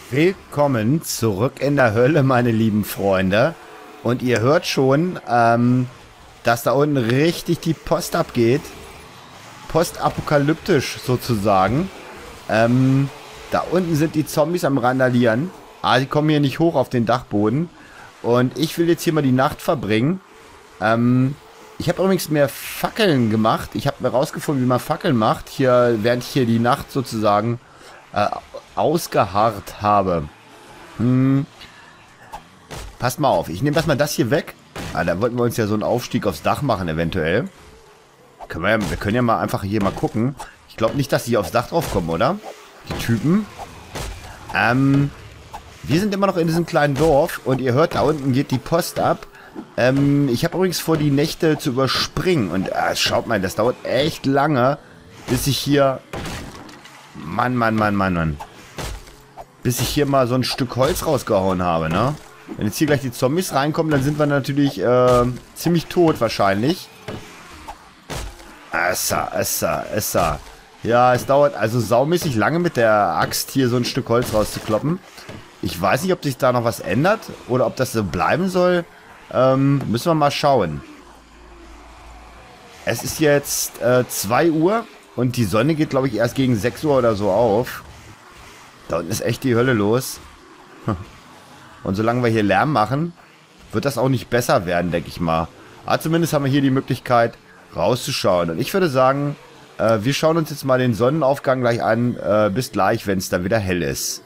Willkommen zurück in der Hölle, meine lieben Freunde. Und ihr hört schon, dass da unten richtig die Post abgeht. Postapokalyptisch sozusagen. Da unten sind die Zombies am Randalieren. Die kommen hier nicht hoch auf den Dachboden. Und ich will jetzt hier mal die Nacht verbringen. Ich habe übrigens mehr Fackeln gemacht. Ich habe herausgefunden, wie man Fackeln macht. Hier, während ich hier die Nacht sozusagen ausgeharrt habe. Passt mal auf, ich nehme erstmal das hier weg. Da wollten wir uns ja so einen Aufstieg aufs Dach machen, eventuell. Wir können ja mal einfach hier mal gucken. Ich glaube nicht, dass die aufs Dach drauf kommen, oder? Die Typen. Wir sind immer noch in diesem kleinen Dorf und ihr hört, da unten geht die Post ab. Ich habe übrigens vor, die Nächte zu überspringen. Und schaut mal, das dauert echt lange, bis ich hier... Mann. Bis ich hier mal so ein Stück Holz rausgehauen habe, ne? Wenn jetzt hier gleich die Zombies reinkommen, dann sind wir natürlich ziemlich tot wahrscheinlich. Ja, es dauert also saumäßig lange mit der Axt hier so ein Stück Holz rauszukloppen. Ich weiß nicht, ob sich da noch was ändert oder ob das so bleiben soll. Müssen wir mal schauen. Es ist jetzt 2 Uhr und die Sonne geht, glaube ich, erst gegen 6 Uhr oder so auf. Da unten ist echt die Hölle los. Und solange wir hier Lärm machen, wird das auch nicht besser werden, denke ich mal. Aber zumindest haben wir hier die Möglichkeit, rauszuschauen. Und ich würde sagen, wir schauen uns jetzt mal den Sonnenaufgang gleich an. Bis gleich, wenn es dann wieder hell ist.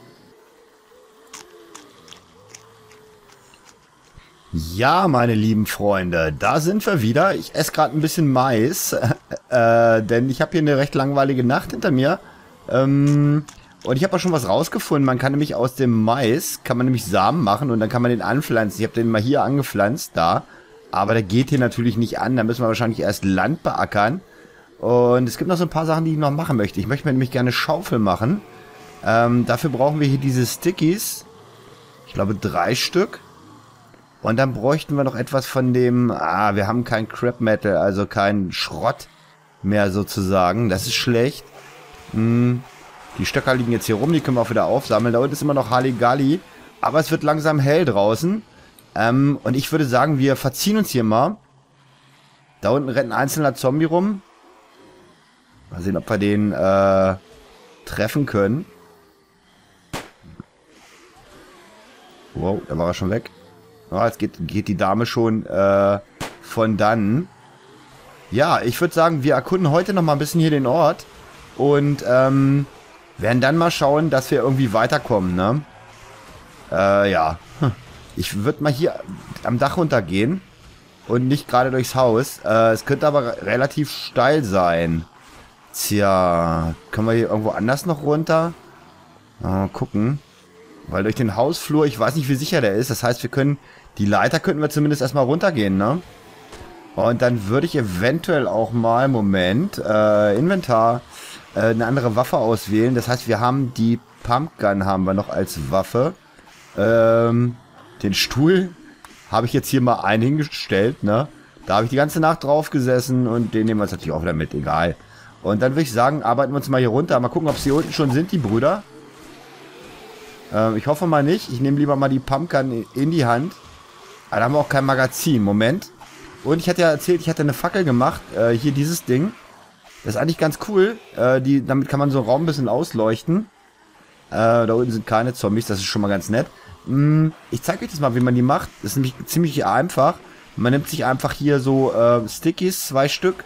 Ja, meine lieben Freunde, da sind wir wieder. Ich esse gerade ein bisschen Mais, denn ich habe hier eine recht langweilige Nacht hinter mir. Und ich habe auch schon was rausgefunden. Man kann nämlich aus dem Mais, kann man nämlich Samen machen und dann kann man den anpflanzen. Ich habe den mal hier angepflanzt, da. Aber der geht hier natürlich nicht an. Da müssen wir wahrscheinlich erst Land beackern. Und es gibt noch so ein paar Sachen, die ich noch machen möchte. Ich möchte mir nämlich gerne Schaufel machen. Dafür brauchen wir hier diese Stickies. Ich glaube 3 Stück. Und dann bräuchten wir noch etwas von dem... wir haben kein Crap Metal, also kein Schrott mehr sozusagen. Das ist schlecht. Die Stöcker liegen jetzt hier rum, die können wir auch wieder aufsammeln. Da unten ist immer noch Halligalli. Aber es wird langsam hell draußen. Und ich würde sagen, wir verziehen uns hier mal. Da unten rennt ein einzelner Zombie rum. Mal sehen, ob wir den treffen können. Wow, da war er schon weg. Jetzt geht die Dame schon von dann. Ja, ich würde sagen, wir erkunden heute noch mal ein bisschen hier den Ort. Und werden dann mal schauen, dass wir irgendwie weiterkommen, ne? Ja. Ich würde mal hier am Dach runtergehen. Und nicht gerade durchs Haus. Es könnte aber relativ steil sein. Tja, können wir hier irgendwo anders noch runter? Mal gucken. Weil durch den Hausflur, ich weiß nicht, wie sicher der ist. Das heißt, die Leiter könnten wir zumindest erstmal runtergehen, ne? Und dann würde ich eventuell auch mal, Moment, Inventar, eine andere Waffe auswählen. Das heißt, wir haben die Pumpgun haben wir noch als Waffe. Den Stuhl habe ich jetzt hier mal einen hingestellt, ne? Da habe ich die ganze Nacht drauf gesessen und den nehmen wir jetzt natürlich auch wieder mit, egal. Und dann würde ich sagen, arbeiten wir uns mal hier runter. Mal gucken, ob sie hier unten schon sind, die Brüder. Ich hoffe mal nicht. Ich nehme lieber mal die Pumpgun in die Hand. Aber da haben wir auch kein Magazin. Moment. Und ich hatte ja erzählt, ich hatte eine Fackel gemacht. Hier dieses Ding. Das ist eigentlich ganz cool. Damit kann man so einen Raum ein bisschen ausleuchten. Da unten sind keine Zombies. Das ist schon mal ganz nett. Ich zeige euch das mal, wie man die macht. Das ist nämlich ziemlich einfach. Man nimmt sich einfach hier so Stickies, 2 Stück.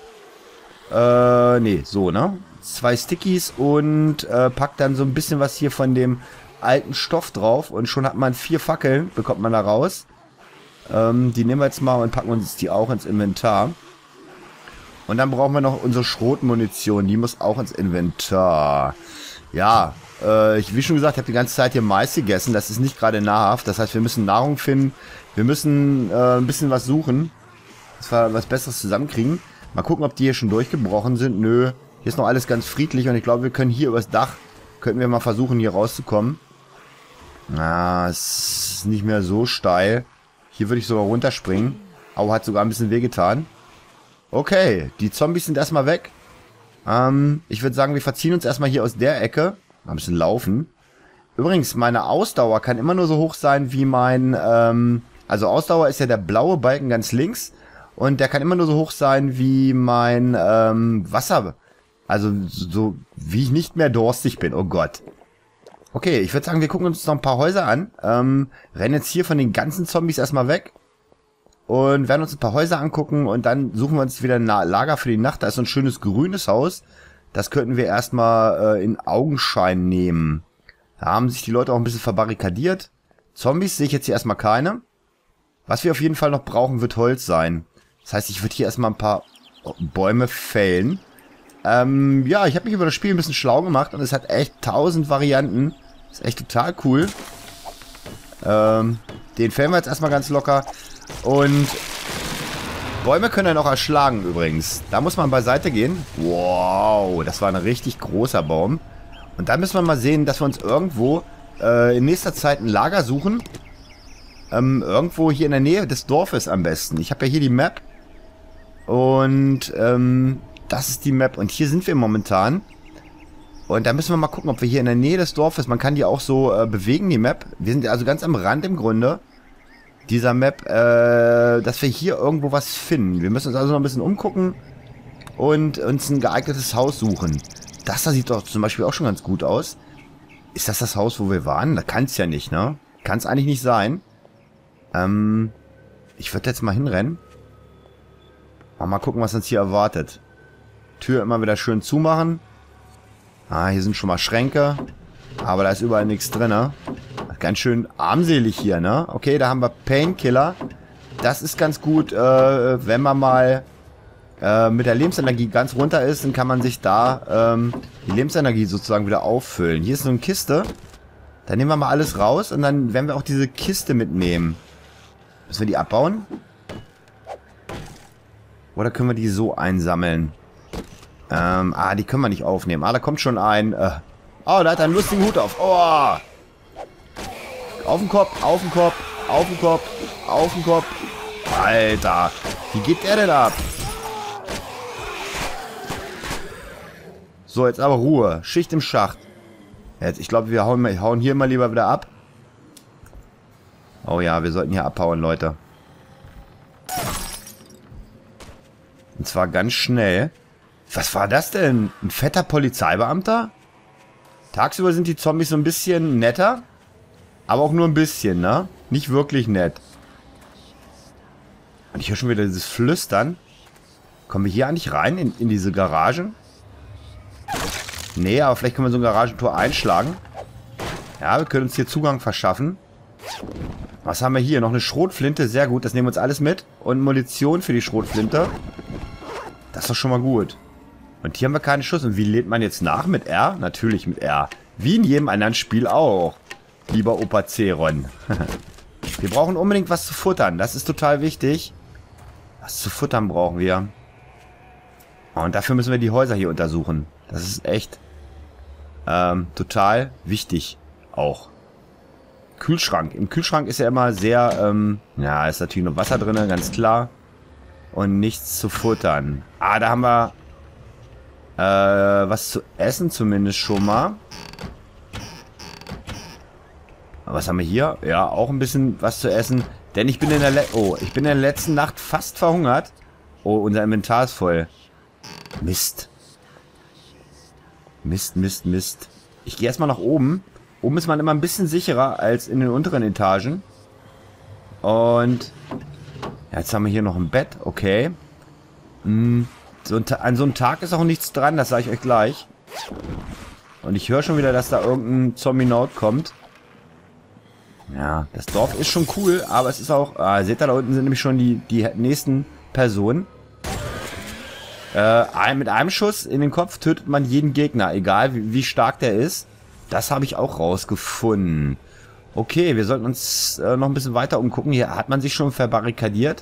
So, ne? 2 Stickies und packt dann so ein bisschen was hier von dem alten Stoff drauf. Und schon hat man 4 Fackeln, bekommt man da raus. Die nehmen wir jetzt mal und packen uns die auch ins Inventar. Und dann brauchen wir noch unsere Schrotmunition. Die muss auch ins Inventar. Ja, wie schon gesagt, ich habe die ganze Zeit hier Mais gegessen. Das ist nicht gerade nahrhaft. Das heißt, wir müssen Nahrung finden. Wir müssen ein bisschen was suchen. Dass wir was Besseres zusammenkriegen. Mal gucken, ob die hier schon durchgebrochen sind. Nö, hier ist noch alles ganz friedlich. Und ich glaube, wir können hier übers Dach, könnten wir mal versuchen, hier rauszukommen. Es ist nicht mehr so steil. Hier würde ich sogar runterspringen. Au, hat sogar ein bisschen wehgetan. Okay, die Zombies sind erstmal weg. Ich würde sagen, wir verziehen uns erstmal hier aus der Ecke. Mal ein bisschen laufen. Übrigens, meine Ausdauer kann immer nur so hoch sein wie mein, also Ausdauer ist ja der blaue Balken ganz links. Und der kann immer nur so hoch sein wie mein, Wasser. Also so, wie ich nicht mehr durstig bin. Oh Gott. Okay, ich würde sagen, wir gucken uns noch ein paar Häuser an. Rennen jetzt hier von den ganzen Zombies erstmal weg. Und werden uns ein paar Häuser angucken. Und dann suchen wir uns wieder ein Lager für die Nacht. Da ist so ein schönes grünes Haus. Das könnten wir erstmal in Augenschein nehmen. Da haben sich die Leute auch ein bisschen verbarrikadiert. Zombies sehe ich jetzt hier erstmal keine. Was wir auf jeden Fall noch brauchen, wird Holz sein. Das heißt, ich würde hier erstmal ein paar Bäume fällen. Ja, ich habe mich über das Spiel ein bisschen schlau gemacht. Und es hat echt 1000 Varianten. Ist echt total cool. Den fällen wir jetzt erstmal ganz locker. Und Bäume können dann auch erschlagen übrigens. Da muss man beiseite gehen. Wow, das war ein richtig großer Baum. Und dann müssen wir mal sehen, dass wir uns irgendwo in nächster Zeit ein Lager suchen. Irgendwo hier in der Nähe des Dorfes am besten. Ich habe ja hier die Map. Und das ist die Map. Und hier sind wir momentan. Und da müssen wir mal gucken, ob wir hier in der Nähe des Dorfes, man kann die auch so bewegen, die Map. Wir sind also ganz am Rand im Grunde dieser Map, dass wir hier irgendwo was finden. Wir müssen uns also noch ein bisschen umgucken und uns ein geeignetes Haus suchen. Das da sieht doch zum Beispiel auch schon ganz gut aus. Ist das das Haus, wo wir waren? Da kann es ja nicht, ne? Kann es eigentlich nicht sein. Ich würde jetzt mal hinrennen. Mal gucken, was uns hier erwartet. Tür immer wieder schön zumachen. Ah, hier sind schon mal Schränke. Aber da ist überall nichts drin, ne? Ganz schön armselig hier, ne? Okay, da haben wir Painkiller. Das ist ganz gut, wenn man mal mit der Lebensenergie ganz runter ist, dann kann man sich da die Lebensenergie sozusagen wieder auffüllen. Hier ist so eine Kiste. Da nehmen wir mal alles raus und dann werden wir auch diese Kiste mitnehmen. Müssen wir die abbauen? Oder können wir die so einsammeln? Die können wir nicht aufnehmen. Da kommt schon ein... oh, da hat er einen lustigen Hut auf. Oh! Auf den Kopf, auf den Kopf, auf den Kopf, auf den Kopf. Alter, wie geht der denn ab? So, jetzt aber Ruhe. Schicht im Schacht. Jetzt, ich glaube, wir hauen hier mal lieber wieder ab. Oh ja, wir sollten hier abhauen, Leute. Und zwar ganz schnell. Was war das denn? Ein fetter Polizeibeamter? Tagsüber sind die Zombies so ein bisschen netter. Aber auch nur ein bisschen, ne? Nicht wirklich nett. Und ich höre schon wieder dieses Flüstern. Kommen wir hier eigentlich rein in diese Garagen? Nee, aber vielleicht können wir so ein Garagentor einschlagen. Ja, wir können uns hier Zugang verschaffen. Was haben wir hier? Noch eine Schrotflinte. Sehr gut, das nehmen wir uns alles mit. Und Munition für die Schrotflinte. Das ist doch schon mal gut. Und hier haben wir keinen Schuss. Und wie lädt man jetzt nach? Mit R? Natürlich mit R. Wie in jedem anderen Spiel auch. Lieber Opa Zeron. Wir brauchen unbedingt was zu futtern. Das ist total wichtig. Was zu futtern brauchen wir. Und dafür müssen wir die Häuser hier untersuchen. Das ist echt total wichtig auch. Kühlschrank. Im Kühlschrank ist ja immer sehr, ja, ist natürlich noch Wasser drin, ganz klar. Und nichts zu futtern. Da haben wir was zu essen zumindest schon mal. Was haben wir hier? Ja, auch ein bisschen was zu essen. Denn ich bin in der letzten Nacht fast verhungert. Oh, unser Inventar ist voll. Mist. Mist, Mist, Mist. Ich gehe erstmal nach oben. Oben ist man immer ein bisschen sicherer als in den unteren Etagen. Und ja, jetzt haben wir hier noch ein Bett. Okay. An so einem Tag ist auch nichts dran, das sage ich euch gleich. Und ich höre schon wieder, dass da irgendein Zombie-Naut kommt. Ja, das Dorf ist schon cool, aber es ist auch... seht ihr, da unten sind nämlich schon die nächsten Personen. Mit einem Schuss in den Kopf tötet man jeden Gegner, egal wie stark der ist. Das habe ich auch rausgefunden. Okay, wir sollten uns noch ein bisschen weiter umgucken. Hier hat man sich schon verbarrikadiert.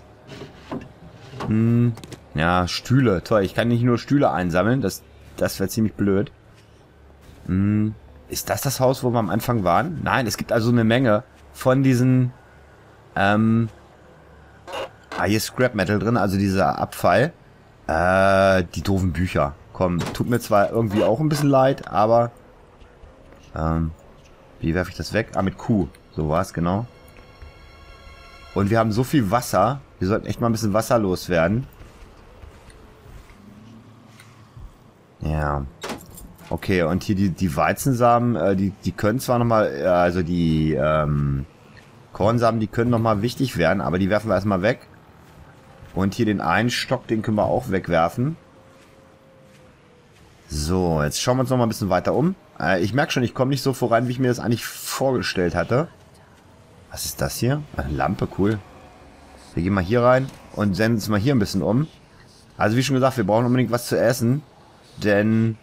Ja, Stühle. Toll, ich kann nicht nur Stühle einsammeln. Das wäre ziemlich blöd. Ist das Haus, wo wir am Anfang waren? Nein, es gibt also eine Menge von diesen... hier ist Scrap Metal drin, also dieser Abfall. Die doofen Bücher. Komm, tut mir zwar irgendwie auch ein bisschen leid, aber... Wie werfe ich das weg? Ah, mit Q. So war es, genau. Und wir haben so viel Wasser. Wir sollten echt mal ein bisschen Wasser loswerden. Ja. Okay, und hier die Weizensamen, die können zwar nochmal, also die Kornsamen, die können nochmal wichtig werden, aber die werfen wir erstmal weg. Und hier den einen Stock, den können wir auch wegwerfen. So, jetzt schauen wir uns nochmal ein bisschen weiter um. Ich merke schon, ich komme nicht so voran, wie ich mir das eigentlich vorgestellt hatte. Was ist das hier? Eine Lampe, cool. Wir gehen mal hier rein und senden uns mal hier ein bisschen um. Also wie schon gesagt, wir brauchen unbedingt was zu essen. Denn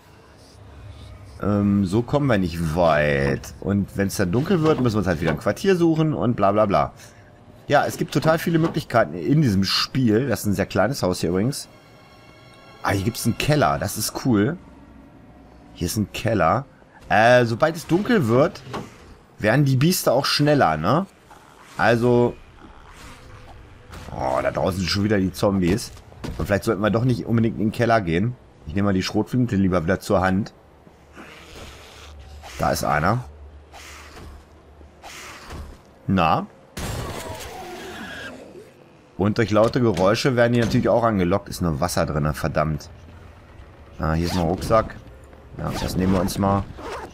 so kommen wir nicht weit. Und wenn es dann dunkel wird, müssen wir uns halt wieder ein Quartier suchen und bla bla bla. Ja, es gibt total viele Möglichkeiten in diesem Spiel. Das ist ein sehr kleines Haus hier übrigens. Ah, hier gibt es einen Keller. Das ist cool. Hier ist ein Keller. Sobald es dunkel wird, werden die Biester auch schneller, ne? Also... Oh, da draußen sind schon wieder die Zombies. Und vielleicht sollten wir doch nicht unbedingt in den Keller gehen. Ich nehme mal die Schrotflinte lieber wieder zur Hand. Da ist einer. Na? Und durch laute Geräusche werden die natürlich auch angelockt. Ist nur Wasser drin, verdammt. Ah, hier ist noch ein Rucksack. Ja, das nehmen wir uns mal.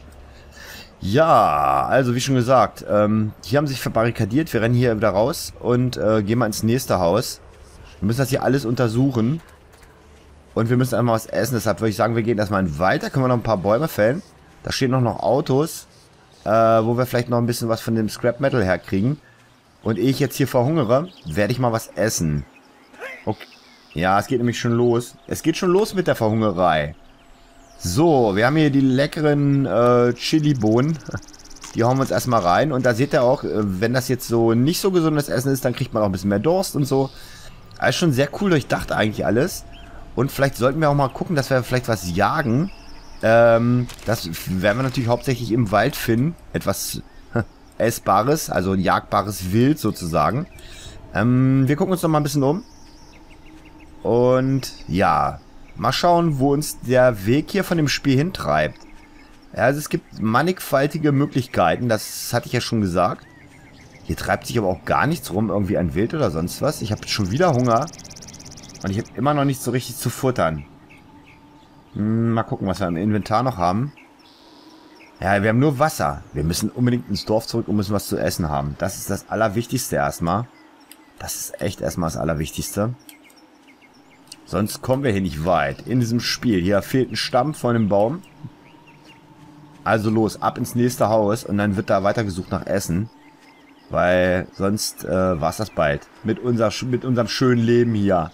Ja, also wie schon gesagt, hier haben sich verbarrikadiert. Wir rennen hier wieder raus und gehen mal ins nächste Haus. Wir müssen das hier alles untersuchen. Und wir müssen einmal was essen. Deshalb würde ich sagen, wir gehen erstmal weiter. Können wir noch ein paar Bäume fällen. Da stehen noch Autos, wo wir vielleicht noch ein bisschen was von dem Scrap Metal herkriegen. Und ehe ich jetzt hier verhungere, werde ich mal was essen. Okay. Ja, es geht nämlich schon los. Es geht schon los mit der Verhungerei. So, wir haben hier die leckeren Chili-Bohnen. Die hauen wir uns erstmal rein. Und da seht ihr auch, wenn das jetzt so nicht so gesundes Essen ist, dann kriegt man auch ein bisschen mehr Durst und so. Also schon sehr cool durchdacht eigentlich alles. Und vielleicht sollten wir auch mal gucken, dass wir vielleicht was jagen. Das werden wir natürlich hauptsächlich im Wald finden. Etwas Essbares, also ein jagbares Wild sozusagen. Wir gucken uns noch mal ein bisschen um. Und ja, mal schauen, wo uns der Weg hier von dem Spiel hintreibt. Ja, also es gibt mannigfaltige Möglichkeiten, das hatte ich ja schon gesagt. Hier treibt sich aber auch gar nichts rum, irgendwie ein Wild oder sonst was. Ich habe schon wieder Hunger. Und ich habe immer noch nicht so richtig zu futtern. Mal gucken, was wir im Inventar noch haben. Ja, wir haben nur Wasser. Wir müssen unbedingt ins Dorf zurück und müssen was zu essen haben. Das ist das Allerwichtigste erstmal. Das ist echt erstmal das Allerwichtigste. Sonst kommen wir hier nicht weit in diesem Spiel. Hier fehlt ein Stamm von einem Baum. Also los, ab ins nächste Haus und dann wird da weitergesucht nach Essen. Weil sonst war es das bald. Mit unserem schönen Leben hier.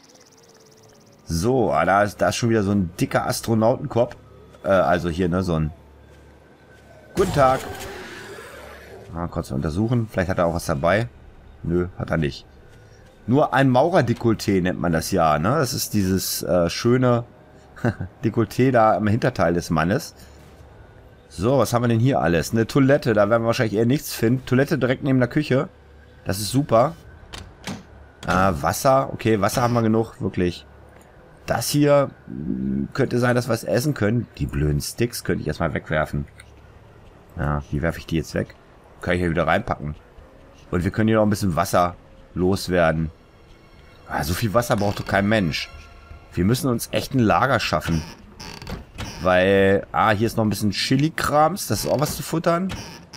So, da ist schon wieder so ein dicker Astronautenkopf. Also hier, ne, so ein... Guten Tag. Kurz untersuchen. Vielleicht hat er auch was dabei. Nö, hat er nicht. Nur ein Maurerdekolleté nennt man das ja, ne? Das ist dieses schöne Dekolleté da am Hinterteil des Mannes. So, was haben wir denn hier alles? Eine Toilette, da werden wir wahrscheinlich eher nichts finden. Toilette direkt neben der Küche. Das ist super. Wasser. Okay, Wasser haben wir genug, wirklich. Das hier könnte sein, dass wir es essen können. Die blöden Sticks könnte ich erstmal wegwerfen. Ja, wie werfe ich die jetzt weg? Kann ich hier wieder reinpacken. Und wir können hier noch ein bisschen Wasser loswerden. So viel Wasser braucht doch kein Mensch. Wir müssen uns echt ein Lager schaffen. Weil, hier ist noch ein bisschen Chili-Krams. Das ist auch was zu futtern.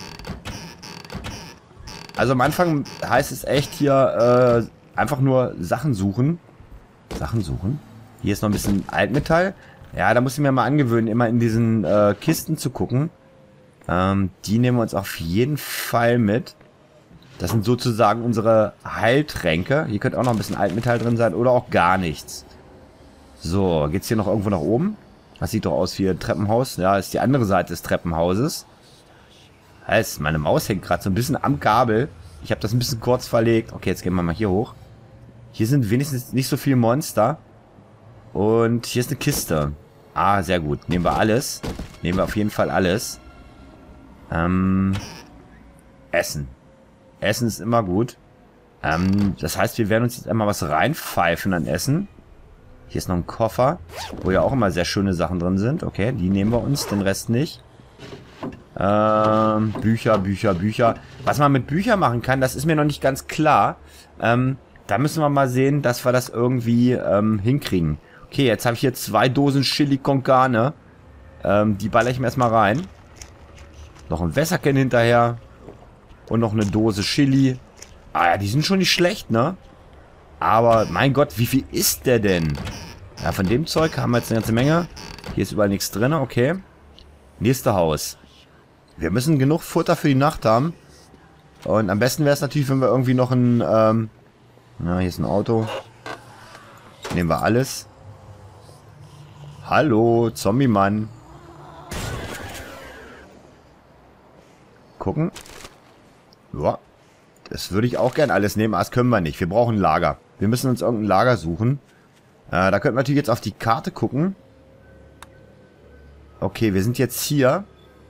Also am Anfang heißt es echt hier einfach nur Sachen suchen. Sachen suchen? Hier ist noch ein bisschen Altmetall. Ja, da muss ich mir mal angewöhnen, immer in diesen Kisten zu gucken. Die nehmen wir uns auf jeden Fall mit. Das sind sozusagen unsere Heiltränke. Hier könnte auch noch ein bisschen Altmetall drin sein oder auch gar nichts. So, geht's hier noch irgendwo nach oben? Das sieht doch aus wie ein Treppenhaus. Ja, das ist die andere Seite des Treppenhauses. Meine Maus hängt gerade so ein bisschen am Kabel. Ich habe das ein bisschen kurz verlegt. Okay, jetzt gehen wir mal hier hoch. Hier sind wenigstens nicht so viele Monster. Und hier ist eine Kiste. Sehr gut. Nehmen wir alles. Nehmen wir auf jeden Fall alles. Essen. Essen ist immer gut. Das heißt, wir werden uns jetzt einmal was reinpfeifen an Essen. Hier ist noch ein Koffer, wo ja auch immer sehr schöne Sachen drin sind. Okay, die nehmen wir uns, den Rest nicht. Bücher, Bücher, Bücher. Was man mit Büchern machen kann, das ist mir noch nicht ganz klar. Da müssen wir mal sehen, dass wir das irgendwie hinkriegen. Okay, jetzt habe ich hier 2 Dosen Chili con Carne. Die baller ich mir erstmal rein. Noch ein Wässerchen hinterher. Und noch eine Dose Chili. Ah ja, die sind schon nicht schlecht, ne? Aber, mein Gott, wie viel ist der denn? Ja, von dem Zeug haben wir jetzt eine ganze Menge. Hier ist überall nichts drin, okay. Nächste Haus. Wir müssen genug Futter für die Nacht haben. Und am besten wäre es natürlich, wenn wir irgendwie noch ein... na, hier ist ein Auto. Nehmen wir alles. Hallo, Zombie-Mann. Gucken. Ja, das würde ich auch gern alles nehmen, aber das können wir nicht. Wir brauchen ein Lager. Wir müssen uns irgendein Lager suchen. Da könnten wir natürlich jetzt auf die Karte gucken. Okay, wir sind jetzt hier.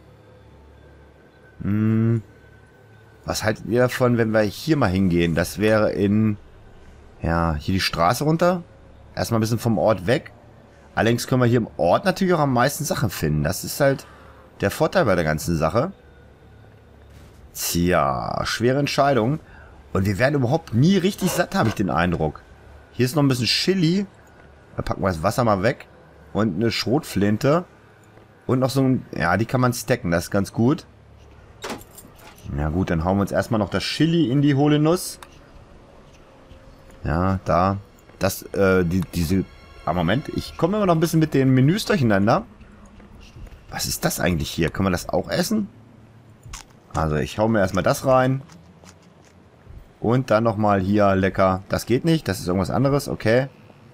Was haltet ihr davon, wenn wir hier mal hingehen? Das wäre in... Ja, hier die Straße runter. Erstmal ein bisschen vom Ort weg. Allerdings können wir hier im Ort natürlich auch am meisten Sachen finden. Das ist halt der Vorteil bei der ganzen Sache. Tja, schwere Entscheidung. Und wir werden überhaupt nie richtig satt, habe ich den Eindruck. Hier ist noch ein bisschen Chili. Da packen wir das Wasser mal weg. Und eine Schrotflinte. Und noch so ein... Ja, die kann man stacken, das ist ganz gut. Ja gut, dann hauen wir uns erstmal noch das Chili in die hohle Nuss. Ja, da. Das, diese... Ah, Moment, ich komme immer noch ein bisschen mit den Menüs durcheinander. Was ist das eigentlich hier? Können wir das auch essen? Also, ich hau mir erstmal das rein. Und dann nochmal hier lecker. Das geht nicht, das ist irgendwas anderes, okay.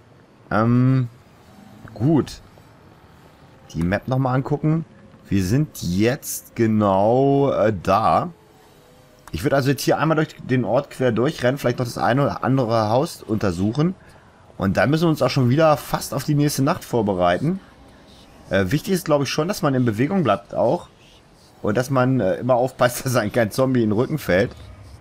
Gut. Die Map nochmal angucken. Wir sind jetzt genau da. Ich würde also jetzt hier einmal durch den Ort quer durchrennen, vielleicht noch das eine oder andere Haus untersuchen. Und dann müssen wir uns auch schon wieder fast auf die nächste Nacht vorbereiten. Wichtig ist, glaube ich, schon, dass man in Bewegung bleibt auch. Und dass man immer aufpasst, dass ein kein Zombie in den Rücken fällt.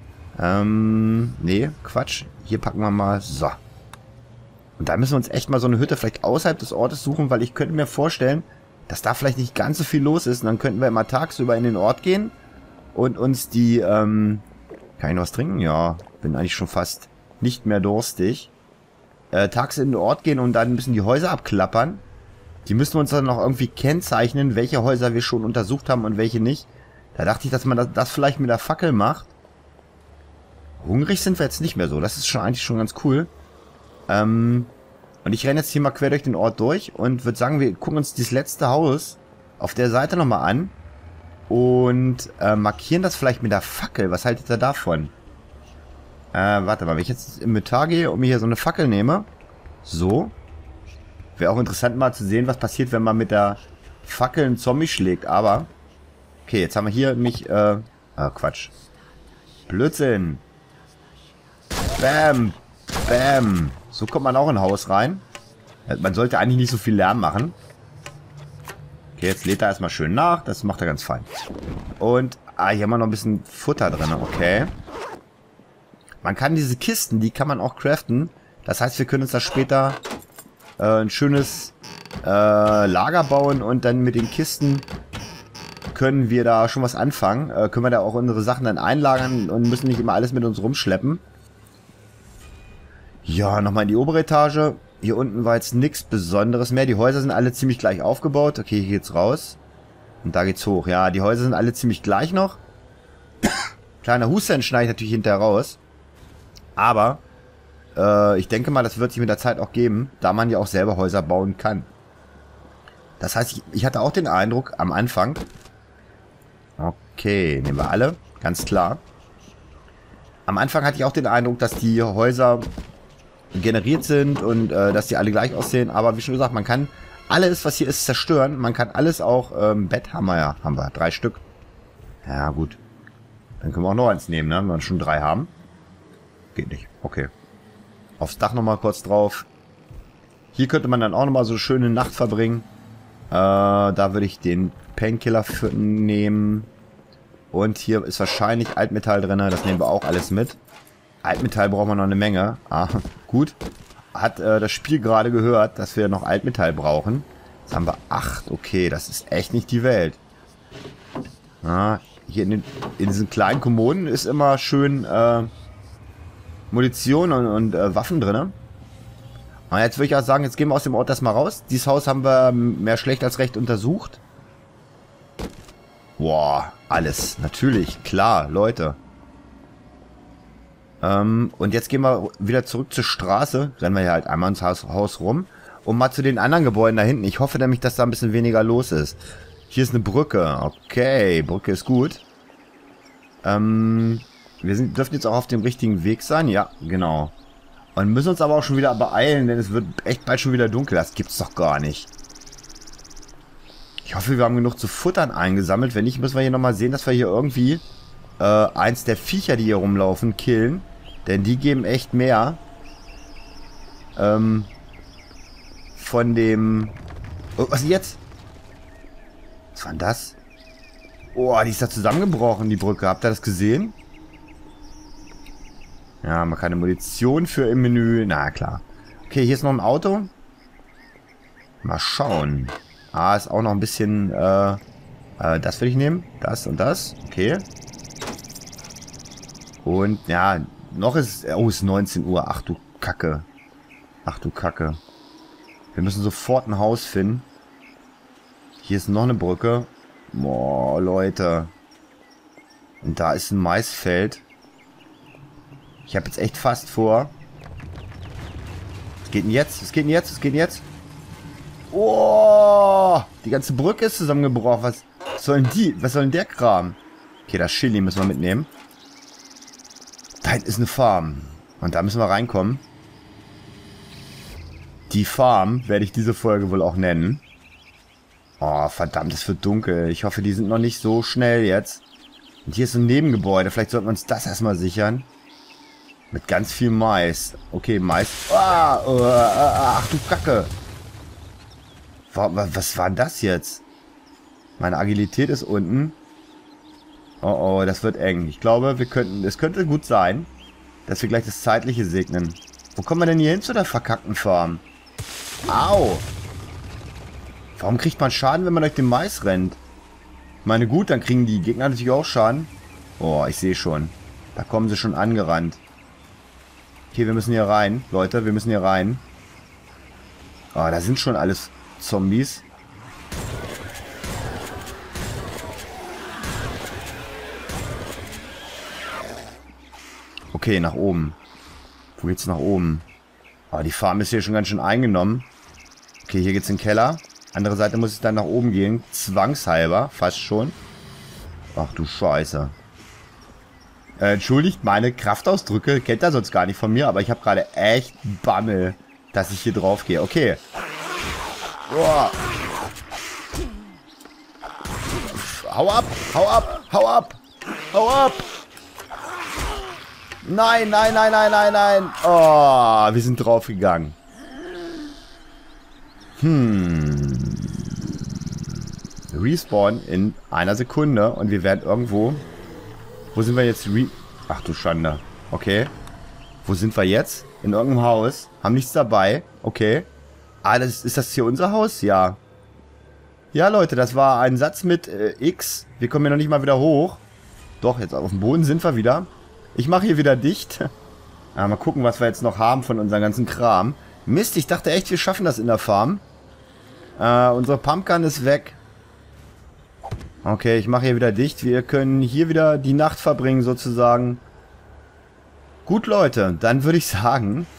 Nee, Quatsch. Hier packen wir mal... So. Und da müssen wir uns echt mal so eine Hütte vielleicht außerhalb des Ortes suchen, weil ich könnte mir vorstellen, dass da vielleicht nicht ganz so viel los ist. Und dann könnten wir immer tagsüber in den Ort gehen und uns die... Kann ich noch was trinken? Ja, bin eigentlich schon fast nicht mehr durstig. Tags in den Ort gehen und dann ein bisschen die Häuser abklappern. Die müssen wir uns dann noch irgendwie kennzeichnen, welche Häuser wir schon untersucht haben und welche nicht. Da dachte ich, dass man das vielleicht mit der Fackel macht. Hungrig sind wir jetzt nicht mehr so. Das ist schon eigentlich schon ganz cool. Und ich renne jetzt hier mal quer durch den Ort durch und würde sagen, wir gucken uns dieses letzte Haus auf der Seite nochmal an. Und markieren das vielleicht mit der Fackel. Was haltet ihr davon? Warte mal, wenn ich jetzt im Inventar gehe und mir hier so eine Fackel nehme. So. Wäre auch interessant mal zu sehen, was passiert, wenn man mit der Fackel einen Zombie schlägt. Aber, okay, jetzt haben wir hier nämlich, Quatsch. Blödsinn. Bam. Bam. So kommt man auch in ein Haus rein. Man sollte eigentlich nicht so viel Lärm machen. Okay, jetzt lädt er erstmal schön nach. Das macht er ganz fein. Und, hier haben wir noch ein bisschen Futter drin. Okay. Man kann diese Kisten, die kann man auch craften. Das heißt, wir können uns da später ein schönes Lager bauen und dann mit den Kisten können wir da schon was anfangen. Können wir da auch unsere Sachen dann einlagern und müssen nicht immer alles mit uns rumschleppen. Ja, nochmal in die obere Etage. Hier unten war jetzt nichts Besonderes mehr. Die Häuser sind alle ziemlich gleich aufgebaut. Okay, hier geht's raus. Und da geht's hoch. Ja, die Häuser sind alle ziemlich gleich noch. Kleiner Husten schneide ich natürlich hinterher raus. Aber ich denke mal, das wird sich mit der Zeit auch geben, da man ja auch selber Häuser bauen kann. Das heißt, ich hatte auch den Eindruck am Anfang... Okay, nehmen wir alle, ganz klar. Am Anfang hatte ich auch den Eindruck, dass die Häuser generiert sind und dass die alle gleich aussehen. Aber wie schon gesagt, man kann alles, was hier ist, zerstören. Man kann alles auch... Bett haben wir ja, 3 Stück. Ja, gut. Dann können wir auch noch eins nehmen, ne? Wenn wir schon 3 haben. Geht nicht, okay. Aufs Dach nochmal kurz drauf. Hier könnte man dann auch nochmal so eine schöne Nacht verbringen. Da würde ich den Painkiller nehmen. Und hier ist wahrscheinlich Altmetall drin. Das nehmen wir auch alles mit. Altmetall brauchen wir noch eine Menge. Ah, gut. Hat das Spiel gerade gehört, dass wir noch Altmetall brauchen. Jetzt haben wir 8. Okay, das ist echt nicht die Welt. Ah, hier in diesen kleinen Kommoden ist immer schön Munition und Waffen drin. Und jetzt würde ich auch sagen, jetzt gehen wir aus dem Ort erstmal raus. Dieses Haus haben wir mehr schlecht als recht untersucht. Boah, alles. Natürlich, klar, Leute. Und jetzt gehen wir wieder zurück zur Straße. Rennen wir hier halt einmal ins Haus rum. Und mal zu den anderen Gebäuden da hinten. Ich hoffe nämlich, dass da ein bisschen weniger los ist. Hier ist eine Brücke. Okay, Brücke ist gut. Wir dürfen jetzt auch auf dem richtigen Weg sein. Ja, genau. Und müssen uns aber auch schon wieder beeilen, denn es wird echt bald schon wieder dunkel. Das gibt's doch gar nicht. Ich hoffe, wir haben genug zu futtern eingesammelt. Wenn nicht, müssen wir hier nochmal sehen, dass wir hier irgendwie eins der Viecher, die hier rumlaufen, killen. Denn die geben echt mehr. Von dem... Oh, was ist jetzt? Was war denn das? Oh, die ist da zusammengebrochen, die Brücke. Habt ihr das gesehen? Ja, haben wir keine Munition für im Menü. Na klar. Okay, hier ist noch ein Auto. Mal schauen. Ah, ist auch noch ein bisschen... das will ich nehmen. Das und das. Okay. Und ja, noch ist... Oh, es ist 19 Uhr. Ach du Kacke. Ach du Kacke. Wir müssen sofort ein Haus finden. Hier ist noch eine Brücke. Boah, Leute. Und da ist ein Maisfeld. Ich habe jetzt echt fast vor. Was geht denn jetzt? Was geht denn jetzt? Was geht denn jetzt? Oh! Die ganze Brücke ist zusammengebrochen. Was soll denn die? Was soll denn der Kram? Okay, das Chili müssen wir mitnehmen. Da hinten ist eine Farm. Und da müssen wir reinkommen. Die Farm werde ich diese Folge wohl auch nennen. Oh, verdammt, es wird dunkel. Ich hoffe, die sind noch nicht so schnell jetzt. Und hier ist so ein Nebengebäude. Vielleicht sollten wir uns das erstmal sichern. Mit ganz viel Mais. Okay, Mais. Ach du Kacke. Was war denn das jetzt? Meine Agilität ist unten. Oh, das wird eng. Ich glaube, es könnte gut sein, dass wir gleich das Zeitliche segnen. Wo kommen wir denn hier hin zu der verkackten Farm? Au! Warum kriegt man Schaden, wenn man durch den Mais rennt? Ich meine, gut, dann kriegen die Gegner natürlich auch Schaden. Oh, ich sehe schon. Da kommen sie schon angerannt. Okay, wir müssen hier rein. Leute, wir müssen hier rein. Oh, da sind schon alles Zombies. Okay, nach oben. Wo geht's nach oben? Oh, die Farm ist hier schon ganz schön eingenommen. Okay, hier geht's in den Keller. Andere Seite muss ich dann nach oben gehen. Zwangshalber, fast schon. Ach du Scheiße. Entschuldigt meine Kraftausdrücke. Kennt ihr sonst gar nicht von mir. Aber ich habe gerade echt Bammel, dass ich hier drauf gehe. Okay. Boah. Hau ab, hau ab, hau ab, hau ab. Nein, nein, nein, nein, nein, nein. Oh, wir sind draufgegangen. Respawn in einer Sekunde und wir werden irgendwo... Wo sind wir jetzt? Ach du Schande. Okay. Wo sind wir jetzt? In irgendeinem Haus. Haben nichts dabei. Okay. Ah, ist das hier unser Haus? Ja. Ja, Leute, das war ein Satz mit X. Wir kommen hier noch nicht mal wieder hoch. Doch, jetzt auf dem Boden sind wir wieder. Ich mache hier wieder dicht. Mal gucken, was wir jetzt noch haben von unserem ganzen Kram. Mist, ich dachte echt, wir schaffen das in der Farm. Unsere Pumpgun ist weg. Okay, ich mache hier wieder dicht. Wir können hier wieder die Nacht verbringen, sozusagen. Gut, Leute, dann würde ich sagen...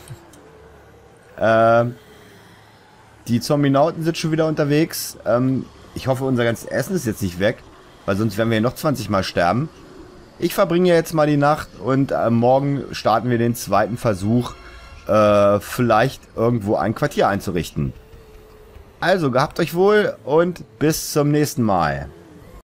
die Zombie-Nauten sind schon wieder unterwegs. Ich hoffe, unser ganzes Essen ist jetzt nicht weg. Weil sonst werden wir hier noch 20 Mal sterben. Ich verbringe jetzt mal die Nacht und morgen starten wir den zweiten Versuch, vielleicht irgendwo ein Quartier einzurichten. Also, gehabt euch wohl und bis zum nächsten Mal.